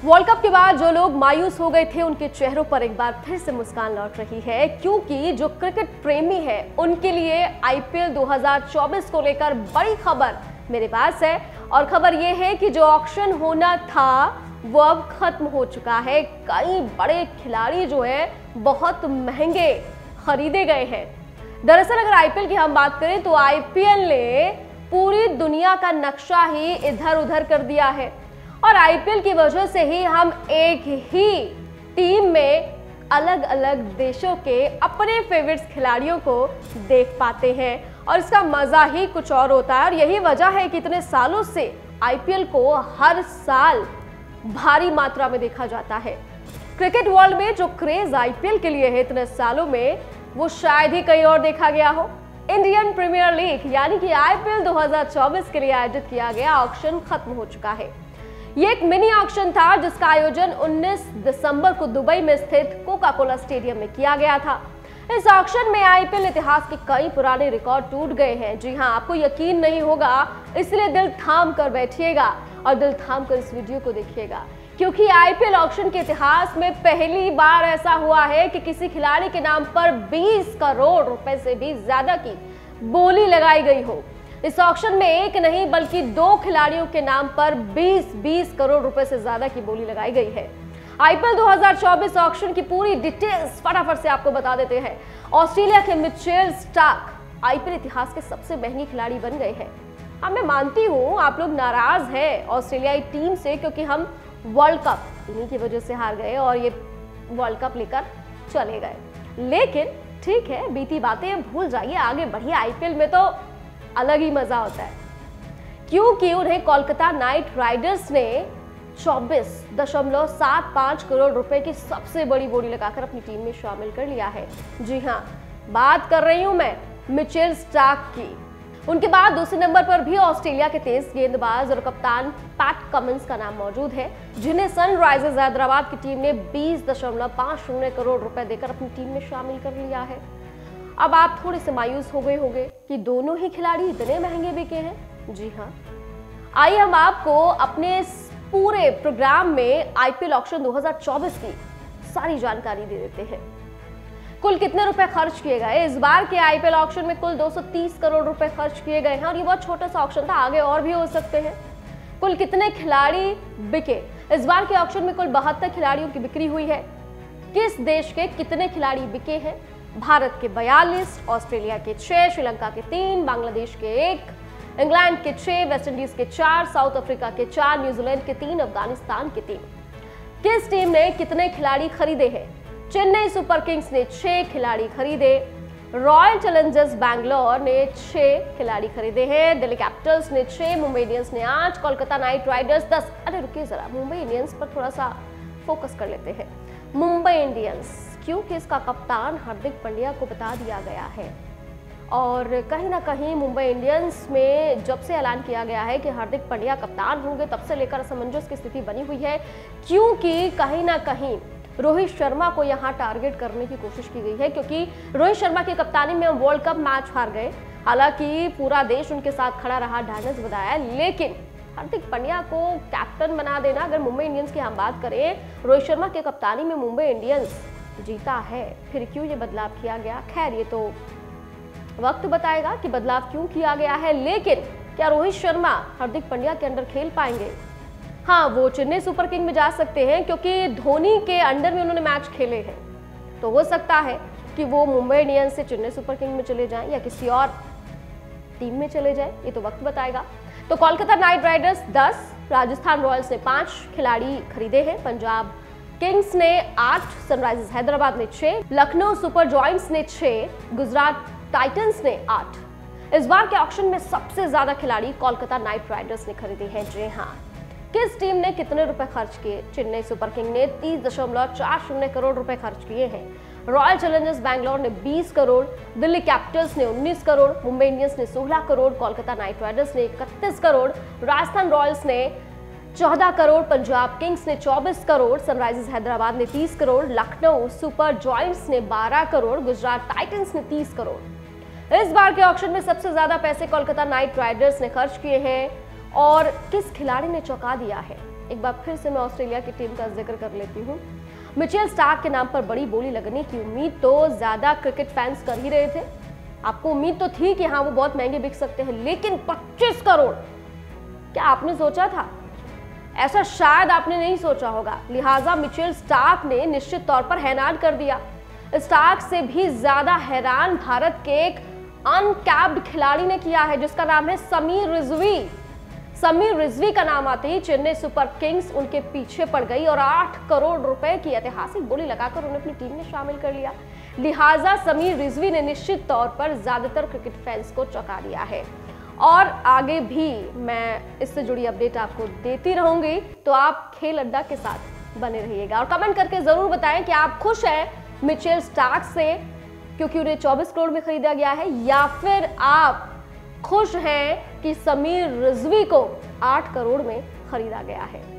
World cup के बाद जो लोग मायूस हो गए थे उनके चेहरों पर एक बार फिर से मुस्कान लौट रही है, क्योंकि जो क्रिकेट प्रेमी है उनके लिए आईपीएल 2024 को लेकर बड़ी खबर मेरे पास है। और खबर ये है कि जो ऑक्शन होना था वो अब खत्म हो चुका है। कई बड़े खिलाड़ी जो है बहुत महंगे खरीदे गए हैं। दरअसल अगर आईपीएल की हम बात करें तो आईपीएल ने पूरी दुनिया का नक्शा ही इधर उधर कर दिया है और आईपीएल की वजह से ही हम एक ही टीम में अलग अलग देशों के अपने फेवरेट्स खिलाड़ियों को देख पाते हैं और इसका मजा ही कुछ और होता है। और यही वजह है कि इतने सालों से आईपीएल को हर साल भारी मात्रा में देखा जाता है। क्रिकेट वर्ल्ड में जो क्रेज आईपीएल के लिए है इतने सालों में, वो शायद ही कहीं और देखा गया हो। इंडियन प्रीमियर लीग यानी कि आईपीएल 2024 के लिए आयोजित किया गया ऑक्शन खत्म हो चुका है। ये एक मिनी ऑक्शन था जिसका आयोजन 19 दिसंबर को दुबई में स्थित कोका कोला स्टेडियम में किया गया था। इस ऑक्शन में आईपीएल इतिहास के कई पुराने रिकॉर्ड टूट गए हैं। जी हां, आपको यकीन नहीं होगा, इसलिए दिल थाम कर बैठिएगा और दिल थाम कर इस वीडियो को देखिएगा, क्योंकि आईपीएल ऑक्शन के इतिहास में पहली बार ऐसा हुआ है कि किसी खिलाड़ी के नाम पर 20 करोड़ रुपए से भी ज्यादा की बोली लगाई गई हो। इस ऑक्शन में एक नहीं बल्कि 2 खिलाड़ियों के नाम पर 20 करोड़ रुपए से ज्यादा की बोली लगाई गई है। आईपीएल 2024 ऑक्शन की पूरी डिटेल्स फटाफट से आपको बता देते हैं। ऑस्ट्रेलिया के मिचेल स्टार्क आईपीएल इतिहास के सबसे महंगे खिलाड़ी बन गए हैं। अब मैं मानती हूँ आप लोग नाराज हैं ऑस्ट्रेलियाई टीम से, क्योंकि हम वर्ल्ड कप इन्हीं की वजह से हार गए और ये वर्ल्ड कप लेकर चले गए। लेकिन ठीक है, बीती बातें भूल जाइए, आगे बढ़िए। आईपीएल में तो अलग ही मजा होता है, क्योंकि उन्हें कोलकाता नाइट राइडर्स ने 24.75 करोड़ रुपए की सबसे बड़ी बोली लगाकर अपनी टीम में शामिल कर लिया है। जी हां, बात कर रही हूं मैं मिचेल स्टार्क की। उनके बाद दूसरे नंबर पर भी ऑस्ट्रेलिया के तेज गेंदबाज और कप्तान पैट कमिंस का नाम मौजूद है, जिन्हें सनराइजर्स हैदराबाद की टीम ने 20.50 करोड़ रुपए देकर अपनी टीम में शामिल कर लिया है। अब आप थोड़े से मायूस हो गए होंगे कि दोनों ही खिलाड़ी इतने महंगे बिके हैं। जी हाँ, आइए हम आपको अपने पूरे प्रोग्राम में आईपीएल ऑक्शन 2024 की सारी जानकारी दे देते हैं। कुल कितने रुपए खर्च किए गए? इस बार के आईपीएल ऑक्शन में कुल 230 करोड़ रुपए खर्च किए गए हैं और ये बहुत छोटा सा ऑक्शन था, आगे और भी हो सकते हैं। कुल कितने खिलाड़ी बिके? इस बार के ऑक्शन में कुल 72 खिलाड़ियों की बिक्री हुई है। किस देश के कितने खिलाड़ी बिके हैं? भारत के 42, ऑस्ट्रेलिया के 6, श्रीलंका के 3, बांग्लादेश के 1, इंग्लैंड के 6, वेस्ट इंडीज के 4, साउथ अफ्रीका के 4, न्यूजीलैंड के 3, अफगानिस्तान के 3। किस टीम ने कितने खिलाड़ी खरीदे हैं? चेन्नई सुपर किंग्स ने 6 खिलाड़ी खरीदे, रॉयल चैलेंजर्स बैंगलोर ने 6 खिलाड़ी खरीदे हैं, दिल्ली कैपिटल्स ने 6, मुंबई इंडियंस ने 8, कोलकाता नाइट राइडर्स 10। अरे रुकिए जरा, मुंबई इंडियंस पर थोड़ा सा फोकस कर लेते हैं। मुंबई इंडियंस, क्योंकि इसका कप्तान हार्दिक पांड्या को बता दिया गया है और कहीं ना कहीं मुंबई इंडियंस में जब से ऐलान किया गया है कि हार्दिक पांड्या कप्तान होंगे, तब से लेकर असमंजस की स्थिति बनी हुई है, क्योंकि कहीं ना कहीं रोहित शर्मा को यहां टारगेट करने की कोशिश की गई है, क्योंकि रोहित शर्मा की कप्तानी में हम वर्ल्ड कप मैच हार गए। हालांकि पूरा देश उनके साथ खड़ा रहा, ढांढस बधाया, लेकिन हार्दिक पांड्या को कैप्टन बना देना, अगर मुंबई इंडियंस की हम बात करें, रोहित शर्मा की कप्तानी में मुंबई इंडियंस जीता है, फिर क्यों ये बदलाव किया गया? खैर, ये तो वक्त बताएगा कि बदलाव क्यों किया गया है। लेकिन क्या रोहित शर्मा हार्दिक पांड्या के अंडर खेल पाएंगे? हाँ, वो चेन्नई सुपर किंग में जा सकते हैं, क्योंकि धोनी के अंडर में उन्होंने मैच खेले हैं, तो हो सकता है कि वो मुंबई इंडियंस से चेन्नई सुपर किंग में चले जाएं या किसी और टीम में चले जाएं, ये तो वक्त बताएगा। तो Kolkata Knight Riders 10, Rajasthan Royals ने 5 खिलाड़ी खरीदे हैं, पंजाब किंग्स ने 8, सनराइजर्स हैदराबाद ने 6, लखनऊ सुपर जॉयंट्स ने 6, गुजरात टाइटंस ने 8। इस बार के ऑक्शन में सबसे ज्यादा खिलाड़ी कोलकाता नाइट राइडर्स ने खरीदे हैं। जी हाँ, किस टीम ने कितने रुपए खर्च किए? चेन्नई सुपर किंग ने 30.40 करोड़ रुपए खर्च किए हैं, रॉयल चैलेंजर्स बैंगलोर ने 20 करोड़, दिल्ली कैपिटल्स ने 19 करोड़, मुंबई इंडियंस ने 16 करोड़, कोलकाता नाइट राइडर्स ने 31 करोड़, राजस्थान रॉयल्स ने 14 करोड़, पंजाब किंग्स ने 24 करोड़, सनराइजर्स हैदराबाद ने 30 करोड़, लखनऊ सुपर जॉयंट्स ने 12 करोड़, गुजरात टाइटंस ने 30 करोड़। इस बार के ऑक्शन में सबसे ज्यादा पैसे कोलकाता नाइट राइडर्स ने खर्च किए हैं और किस खिलाड़ी ने चौंका दिया है? एक बार फिर से मैं ऑस्ट्रेलिया की टीम का जिक्र कर लेती हूँ। मिचेल स्टार्क के नाम पर बड़ी बोली लगने की उम्मीद तो ज्यादा क्रिकेट फैंस कर ही रहे थे। आपको उम्मीद तो थी कि हाँ वो बहुत महंगे बिक सकते हैं, लेकिन 25 करोड़ क्या आपने सोचा था? ऐसा शायद आपने नहीं सोचा होगा। लिहाजा मिचेल स्टार्क ने निश्चित तौर पर हैरान कर दिया। स्टार्क से भी ज्यादा हैरान भारत के एक अनकैप्ड खिलाड़ी ने किया है, जिसका नाम है समीर रिजवी। समीर रिजवी का नाम आते ही चेन्नई सुपर किंग्स उनके पीछे पड़ गई और 8 करोड़ रुपए की ऐतिहासिक बोली लगाकर उन्हें अपनी टीम में शामिल कर लिया। लिहाजा समीर रिजवी ने निश्चित तौर पर ज्यादातर क्रिकेट फैंस को चौंका दिया है और आगे भी मैं इससे जुड़ी अपडेट आपको देती रहूंगी, तो आप खेल अड्डा के साथ बने रहिएगा। और कमेंट करके जरूर बताएं कि आप खुश हैं मिचेल स्टार्क से क्योंकि उन्हें 24 करोड़ में खरीदा गया है, या फिर आप खुश हैं कि समीर रिजवी को 8 करोड़ में खरीदा गया है।